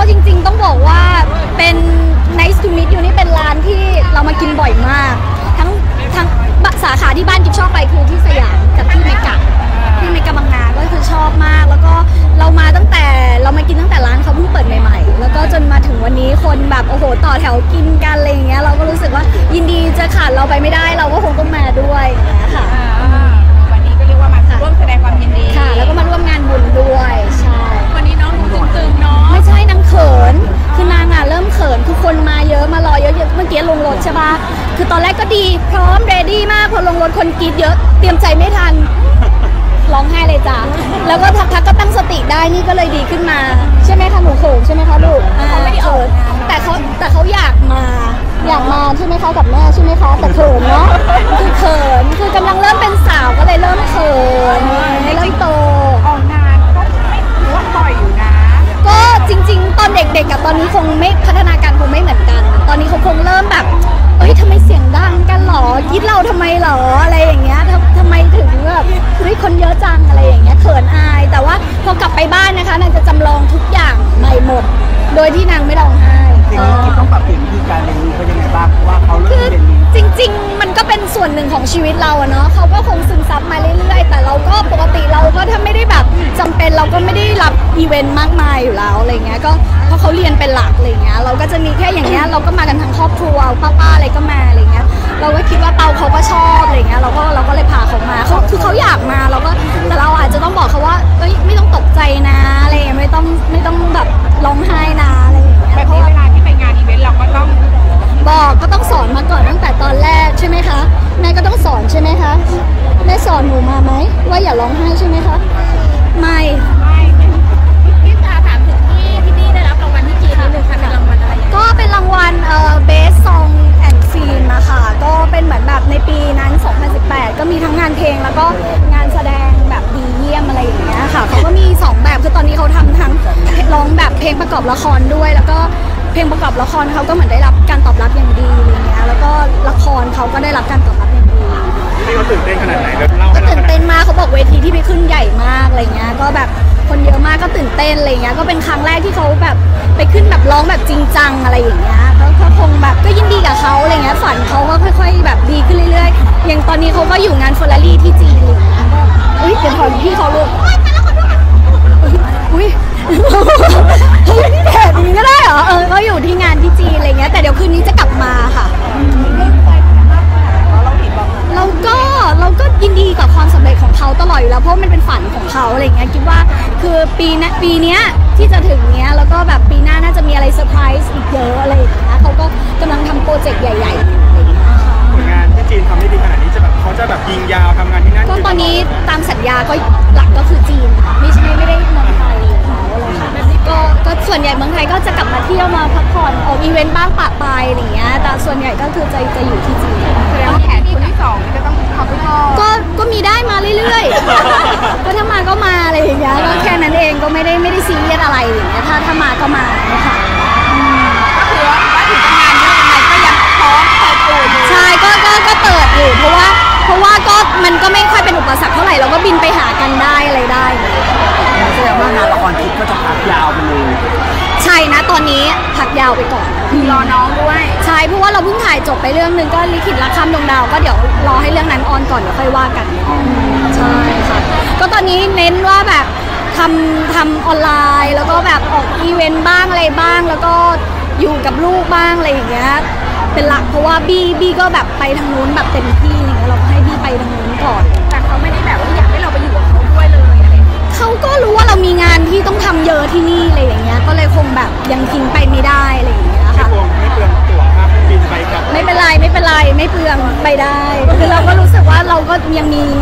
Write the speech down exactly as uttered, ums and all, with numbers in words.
จริงๆต้องบอกว่าเป็น Nice to meet you นี่เป็นร้านที่เรามากินบ่อยมากทั้งทั้งสาขาที่บ้านกิ๊บชอบไปคือที่สยามกับที่เมกะที่เมกะบางนาก็คือชอบมากแล้วก็เรามาตั้งแต่เรามากินตั้งแต่ร้านเขาเพิ่งเปิดใหม่ๆแล้วก็จนมาถึงวันนี้คนแบบโอ้โหต่อแถวกินกันอะไรอย่างเงี้ยเราก็รู้สึกว่ายินดีจะขาดเราไปไม่ได้เราก็คงต้องมาด้วยอย่างเงี้ยค่ะวันนี้ก็เรียกว่ามาร่วมแสดงความยินดีค่ะแล้วก็มาร่วมงานบุญด้วยใช่วันนี้น้องตึงๆเนาะไม่ใช่นางเขินคือนางอ่ะเริ่มเขินคือคนมาเยอะมารอเยอะๆเมื่อกี้ลงรถใช่ปะคือตอนแรกก็ดีพร้อมเรดี้มากพอลงรถคนกรี๊ดเยอะเตรียมใจไม่ทันร้องไห้เลยจ้ะแล้วก็พักๆก็ตั้งสติได้นี่ก็เลยดีขึ้นมาใช่ไหมคะหนูเขินใช่ไหมคะลูกเขาไม่ได้เขินแต่เขาแต่เขาอยากมาอยากมาใช่ไหมคะกับแม่ใช่ไหมคะแต่เขินเนาะคือเขินคือกำลังเริ่มเป็นสาวก็เลยเริ่มเขินให้เริ่มโตออกงานก็ไม่ถือว่าปล่อยอยู่นะก็จริงๆตอนเด็กๆกับตอนนี้คงไม่พัฒนาการคงไม่เหมือนกันตอนนี้เขาคงเริ่มแบบเอ้ยทำไมเสียงดังกันหรอคิดเราทำไมหรออะไรอย่างเงี้ยทำไมถึงแบบเฮ้ยคนเยอะจังอะไรอย่างเงี้ยเขินอายแต่ว่าพอกลับไปบ้านนะคะนางจะจำลองทุกอย่างใหม่หมดโดยที่นางไม่ร้องไห้จริงๆต้องปรับเปลี่ยนวิธีการเรียนรู้เขายังไงบ้างเพราะว่าเขาเริ่มเรียนรู้จริงๆมันก็เป็นส่วนหนึ่งของชีวิตเราอะเนาะเขาก็คงซึมซับมาเรื่อยๆแต่เราก็ปกติเราก็ถ้าไม่ได้แบบจำเป็นเราก็ไม่ได้รับอีเวนต์มากมายอยู่แล้วอะไรเงี้ยก็เพราะเขาเรียนเป็นหลักอะไรเงี้ยเราก็จะมีแค่อย่างเงี้ยเราก็มากันทั้งครอบครัวป้าๆอะไรก็มาอะไรเงี้ยเราก็คิดว่าเปาเขาก็ชอบอะไรเงี้ยเราก็เราก็เลยพาเขามาเขาคือเขาอยากมาเราก็แต่เราอาจจะต้องบอกเขาว่าเอ้ยไม่ต้องตกใจนะอะไรไม่ต้องไม่ต้องแบบร้องไห้นะอะไรอย่างเงี้ยแบบนี้เวลาที่ไปงานอีเวนต์เราก็ต้องบอกก็ต้องสอนมาก่อนตั้งแต่ตอนแรกใช่ไหมคะแม่ก็ต้องสอนใช่ไหมคะแม่สอนหนูมาไหมว่าอย่าร้องไห้ใช่ไหมคะไม่ไม่พี่ตาถามถึงที่ที่นี่ได้รับรางวัลที่จีนนิดนึงค่ะเป็นรางวัลอะไรก็เป็นรางวัลเอ่อ Best Song and Film นะคะก็เป็นเหมือนแบบในปีนั้นสองพันสิบแปดก็มีทั้งงานเพลงแล้วก็งานแสดงแบบดีเยี่ยมอะไรอย่างเงี้ยค่ะเขาก็มีสองแบบคือตอนนี้เขาทำทั้งร้องแบบเพลงประกอบละครด้วยแล้วก็เพลงประกอบละครเขาก็เหมือนได้รับการตอบรับอย่างดีอะไรเงี้ยแล้วก็ละครเขาก็ได้รับการตอบรับอย่างดีนี่เขาตื่นเต้นขนาดไหนเล่าให้เราตื่นเต้นมากเขาบอกเวทีที่ไปขึ้นใหญ่มากอะไรเงี้ยก็แบบคนเยอะมากก็ตื่นเต้นอะไรเงี้ยก็เป็นครั้งแรกที่เขาแบบไปขึ้นแบบร้องแบบจริงจังอะไรอย่างเงี้ยก็คงแบบก็ยินดีกับเขาอะไรเงี้ยฝันเขาก็ค่อยๆแบบดีขึ้นเรื่อยๆอย่างตอนนี้เขาก็อยู่งานเฟอร์รารี่ที่จีนเลยก็อุ้ยเดี๋ยวถอนพี่เขาลูกอุ้ยเฮ้ยนี่แถบนี้ก็ได้เหรอเออก็อยู่ที่งานที่จีนอะไรเงี้ยแต่เดี๋ยวคืนนี้จะกลับมาค่ะเราก็เราก็ยินดีกับความสำเร็จของเขาตลอดอยู่แล้วเพราะมันเป็นฝันของเขาอะไรเงี้ยคิดว่าคือปีนี้ปีนี้ที่จะถึงเนี้ยแล้วก็แบบปีหน้าน่าจะมีอะไรเซอร์ไพรส์อีกเยอะอะไรอย่างเงี้ยเขาก็กำลังทำโปรเจกต์ใหญ่ๆผลงานที่จีนทำได้ดีขนาดนี้จะแบบเขาจะแบบยิงยาวทำงานที่นั่นก็ตอนนี้ตามสัญญาก็หลักก็คือจีนค่ะไม่ใช่ไม่ได้เมืองไทยอะไรค่ะก็ก็ส่วนใหญ่เมืองไทยก็จะกลับมาเที่ยวมาพักผ่อนออกอีเวนต์บ้างปะปายอะไรเงี้ยแต่ส่วนใหญ่ก็คือจะจะอยู่ที่จีนแสดงว่าแผนคนที่สองจะต้องทำให้พ่อก็ก็มีได้มาเรื่อยๆก็ถ้ามาก็มาอะไรอย่างเงี้ยก็แค่นั้นเองก็ไม่ได้ไม่ได้ซีเรียสอะไรอย่างเงี้ยถ้าถ้ามาก็มาค่ะก็คือว่าถึงจะงานเยอะยังไงก็ยังพร้อมเปิดตัวอยู่ใช่ก็ก็ก็เปิดอยู่เพราะว่าเพราะว่าก็มันก็ไม่ค่อยเป็นอุปสรรคเท่าไหร่เราก็บินไปหากันได้อะไรได้แสดงว่างานละครคิดก็จะพักยาวไปเลยใช่นะตอนนี้พักยาวไปก่อนรอน้องด้วยใช่เพราะว่าเราเพิ่งถ่ายจบไปเรื่องนึงก็ลิขิตรักข้ามดวงดาวก็เดี๋ยวรอให้เรื่องนั้นออนก่อนเดี๋ยวค่อยว่ากันใช่ค่ะก็ตอนนี้เน้นว่าแบบทำทำออนไลน์แล้วก็แบบออกอีเวนต์บ้างอะไรบ้างแล้วก็อยู่กับลูกบ้างอะไรอย่างเงี้ยเป็นหลักเพราะว่าบี้บี้ก็แบบไปทางนู้นแบบเต็มที่อย่างเงี้ยเราก็ให้บี้ไปทางนู้นก่อนแต่เขาไม่ได้แบบว่าอยากให้เราไปอยู่กับเขาด้วยเลยอะไรเขาก็รู้ว่าเรามีงานที่ต้องทำเยอะที่นี่อะไรอย่างเงี้ยก็เลยคงแบบยังทิ้งไปไม่ได้อะไรอย่างเงี้ยค่ะไม่เปลืองตั๋วค่าบินไปกับไม่เป็นไรไม่เป็นไรไม่เปลืองไปได้คือเราก็รู้สึกว่าเราก็ยังมี